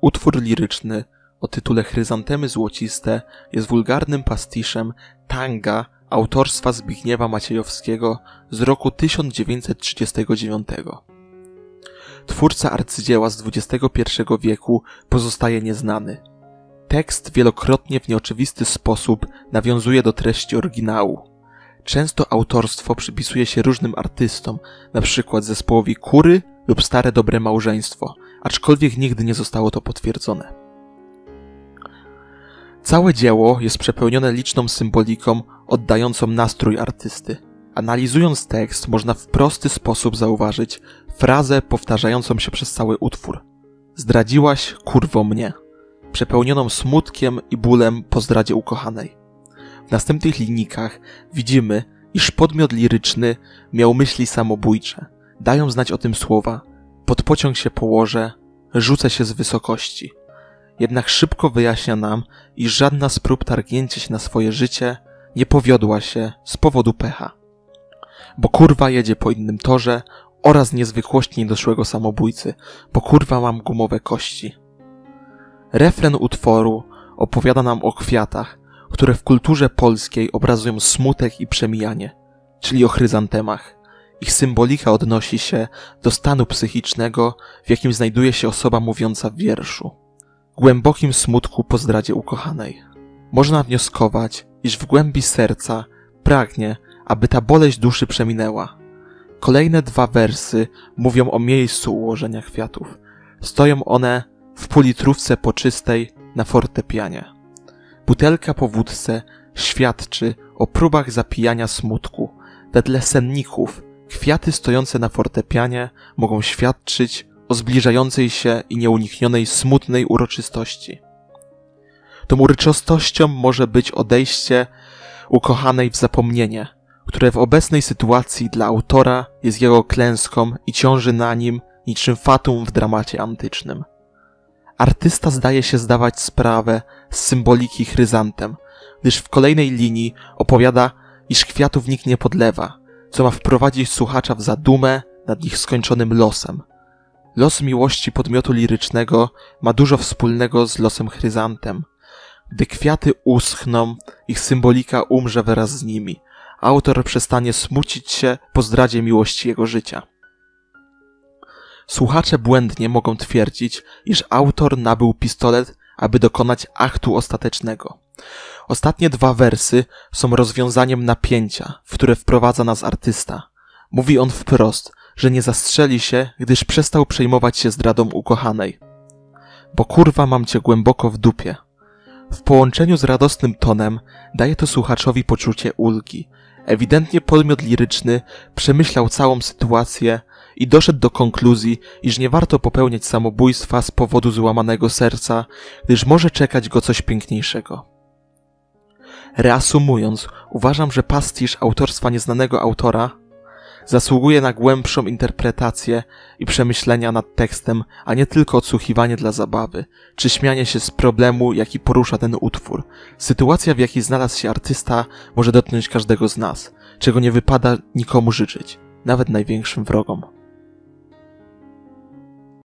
Utwór liryczny o tytule Chryzantemy złociste jest wulgarnym pastiszem tanga autorstwa Zbigniewa Maciejowskiego z roku 1939. Twórca arcydzieła z XXI wieku pozostaje nieznany. Tekst wielokrotnie w nieoczywisty sposób nawiązuje do treści oryginału. Często autorstwo przypisuje się różnym artystom, np. zespołowi Kury lub Stare Dobre Małżeństwo, aczkolwiek nigdy nie zostało to potwierdzone. Całe dzieło jest przepełnione liczną symboliką oddającą nastrój artysty. Analizując tekst, można w prosty sposób zauważyć frazę powtarzającą się przez cały utwór. Zdradziłaś, kurwo, mnie. Przepełnioną smutkiem i bólem po zdradzie ukochanej. W następnych linijkach widzimy, iż podmiot liryczny miał myśli samobójcze. Dają znać o tym słowa: pod pociąg się położę, rzucę się z wysokości. Jednak szybko wyjaśnia nam, iż żadna z prób targnięcia się na swoje życie nie powiodła się z powodu pecha. Bo kurwa jedzie po innym torze oraz niezwykłości niedoszłego samobójcy, bo kurwa mam gumowe kości. Refren utworu opowiada nam o kwiatach, które w kulturze polskiej obrazują smutek i przemijanie, czyli o chryzantemach. Ich symbolika odnosi się do stanu psychicznego, w jakim znajduje się osoba mówiąca w wierszu. Głębokim smutku po zdradzie ukochanej. Można wnioskować, iż w głębi serca pragnie, aby ta boleść duszy przeminęła. Kolejne dwa wersy mówią o miejscu ułożenia kwiatów. Stoją one w półlitrówce poczystej na fortepianie. Butelka po wódce świadczy o próbach zapijania smutku. Wedle senników kwiaty stojące na fortepianie mogą świadczyć o zbliżającej się i nieuniknionej smutnej uroczystości. Tą uroczystością może być odejście ukochanej w zapomnienie, które w obecnej sytuacji dla autora jest jego klęską i ciąży na nim niczym fatum w dramacie antycznym. Artysta zdaje się zdawać sprawę z symboliki chryzantem, gdyż w kolejnej linii opowiada, iż kwiatów nikt nie podlewa, co ma wprowadzić słuchacza w zadumę nad ich skończonym losem. Los miłości podmiotu lirycznego ma dużo wspólnego z losem chryzantem. Gdy kwiaty uschną, ich symbolika umrze wraz z nimi. Autor przestanie smucić się po zdradzie miłości jego życia. Słuchacze błędnie mogą twierdzić, iż autor nabył pistolet, aby dokonać aktu ostatecznego. Ostatnie dwa wersy są rozwiązaniem napięcia, w które wprowadza nas artysta. Mówi on wprost, że nie zastrzeli się, gdyż przestał przejmować się zdradą ukochanej. Bo kurwa mam cię głęboko w dupie. W połączeniu z radosnym tonem daje to słuchaczowi poczucie ulgi. Ewidentnie podmiot liryczny przemyślał całą sytuację i doszedł do konkluzji, iż nie warto popełniać samobójstwa z powodu złamanego serca, gdyż może czekać go coś piękniejszego. Reasumując, uważam, że pastisz autorstwa nieznanego autora zasługuje na głębszą interpretację i przemyślenia nad tekstem, a nie tylko odsłuchiwanie dla zabawy, czy śmianie się z problemu, jaki porusza ten utwór. Sytuacja, w jakiej znalazł się artysta, może dotknąć każdego z nas, czego nie wypada nikomu życzyć, nawet największym wrogom.